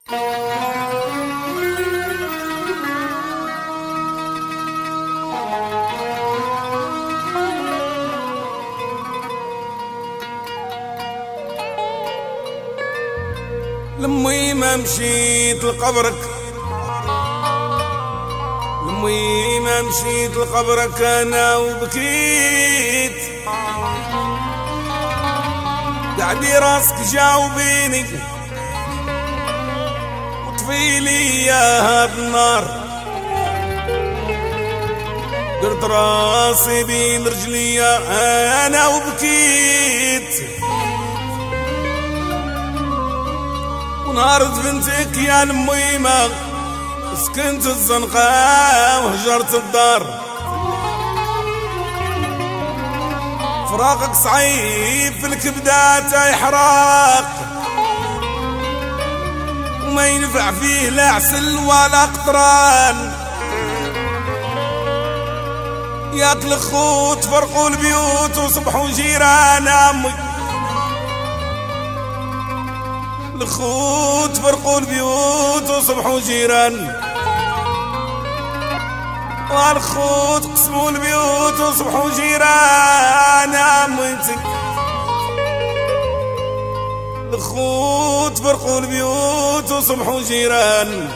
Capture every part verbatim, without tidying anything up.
لمي ما مشيت لقبرك، لمي ما مشيت لقبرك انا وبكيت، قعدي راسك جاوبيني وطفيلي اياها بالنار، درت راسي بين رجليا انا وبكيت، ونهارت بنتك يا الميمة سكنت الزنقة وهجرت الدار، فراقك صعيب في الكبدات يحرق، وما ينفع فيه لا عسل ولا قطران، ياك الخوت فرقوا البيوت وصبحوا جيران امي، الخوت فرقوا البيوت وصبحوا جيران، والخوت قسموا البيوت وصبحوا جيران امتي، الخوت فرقوا البيوت وصبحوا جيران،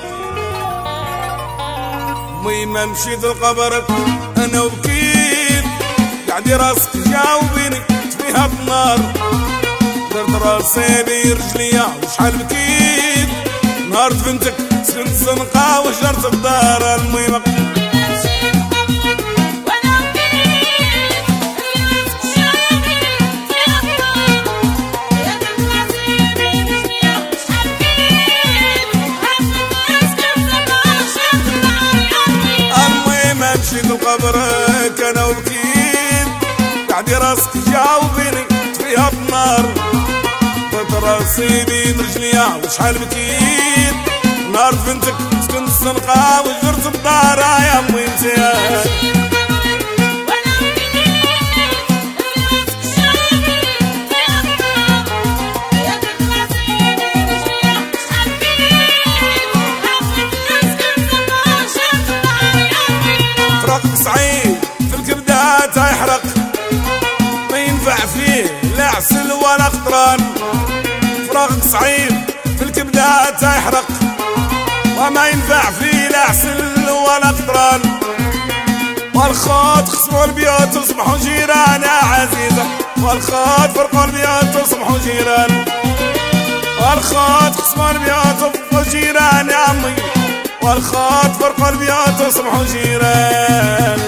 مي ما مشيت لقبرك انا وبكيت، قعدي راسك جاوبيني فيها بالنار، درت راسي بين رجليا وشحال بكيت، نهار بنتك سكنت الزنقة وهجرت الدار الميمة. الميمة مشيت لقبرك انا وبكيت، قعدي راسك جاوبيني فيها بالنار، راسي بين رجليا وشحال بكيت، نهار بنتك سكنت الزنقة وهجرت الدار يا امي انت. فراقك صعيب في الكبدات يحرق، ما ينفع فيه لا عسل ولا قطران، فراقك صعيب في الكبدات يحرق، وما ينفع فيه لا عسل ولا قطران، والخوت قسموا البيوت وصبحوا جيران يا عزيزة، والخوت فرقوا البيوت وصبحوا جيران، والخوت قسموا البيوت وصبحوا جيران يا امي، والخوت فرقوا البيوت وصبحوا جيران.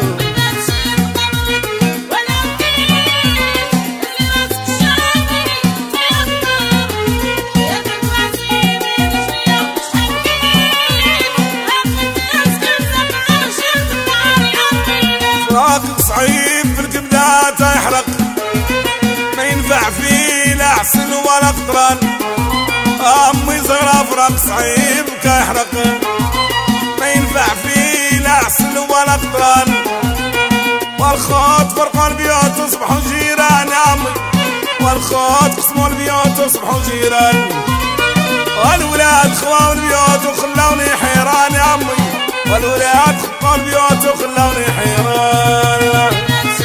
فراقك صعيب في الكبدات يحرق، ما ينفع فيه لا عسل ولا قطران، امي صغرى فراق صعيب كيحرق، ما ينفع فيه لا عسل ولا قطران، والخوت فرقوا البيوت وصبحوا جيران يا امي، والخوت قسموا البيوت وصبحوا جيران، والولاد خواو البيوت وخلاوني حيران يا امي، والولاد خطوا البيوت وخلاوني حيران.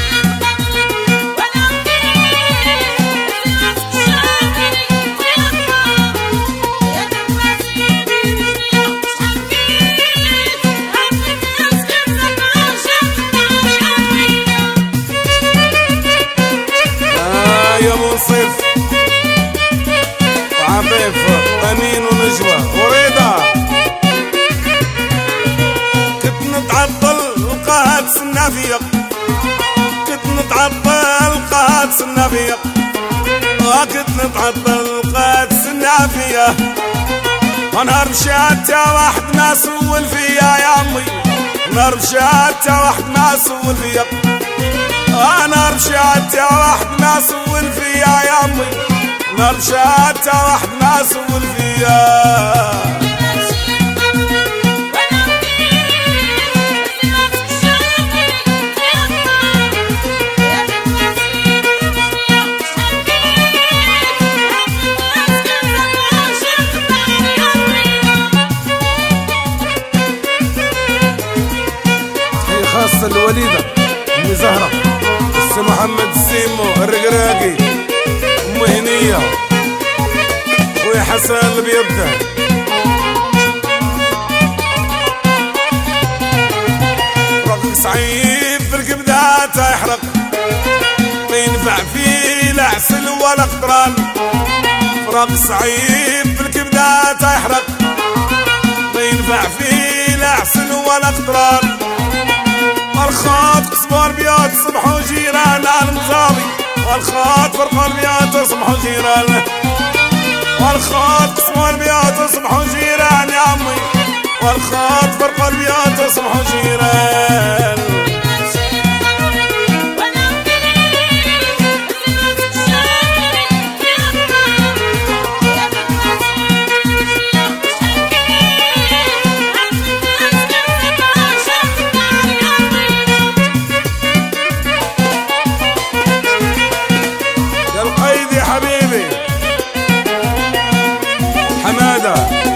آه يا منصف وعفيف امين ونجوى ورضا، نتعطل لقاها تسنى فيا، كنت نتعطل لقاها تسنى فيا، كنت نتعطل لقاها تسنى فيا، ونهار مشات يا واحد ما سول فيا يا امي، نهار مشات يا واحد ما سول فيا، نهار مشات يا واحد ما سول فيا يا امي، نهار مشات يا واحد ما سول فيا. الوليدة أمي زهرة، السي محمد السيمو الرقراقي، أم هنية، خويا حسن البيضة، فراقك صعيب في الكبدة تيحرق، ما ينفع فيه لا عسل ولا قطران. فراقك صعيب في الكبدة تيحرق، ما ينفع فيه لا عسل ولا قطران. والخاط قسموا البيوت صبحوا جيران على المصابي، والخاط فرقوا البيوت صبحوا جيران، والخاط قسموا البيوت صبحوا جيران يا عمي، والخاط فرقوا البيوت صبحوا جيران. حبيبي حمادة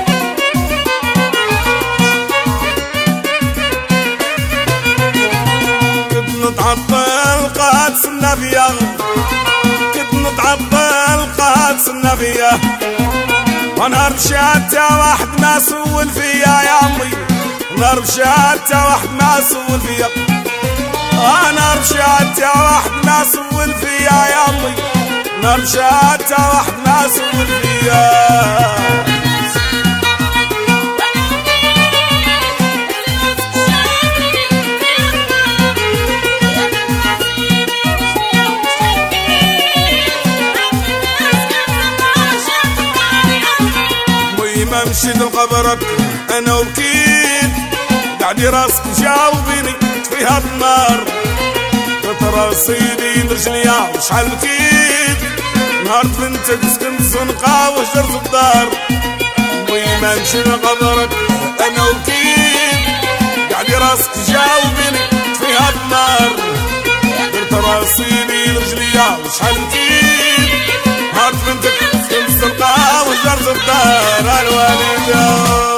كنت نتعطل قاد سنا فيا، كنت نتعطل قاد سنا فيا، ونهار مشات يا واحد ما سول فيا يا عمي، نهار مشات يا واحد ما سول فيا، نهار مشات يا واحد ما سول فيا يا عمي، نهار مشات واحد ما سول فيا. المهم مشيت لقبرك انا وبكيت، قعدي راسك جاوبيني فيها بالنار، رصيدي برجليا وشحال بكيت، نهار بنتك سكنت الزنقة وهجرت الدار. المهم نمشي لقبرك انا وبكيت، قعدي راسك جاوبيني فيها بالنار، درت رصيدي برجليا وشحال بكيت، نهار بنتك سكنت الزنقة وهجرت الدار. الوالدة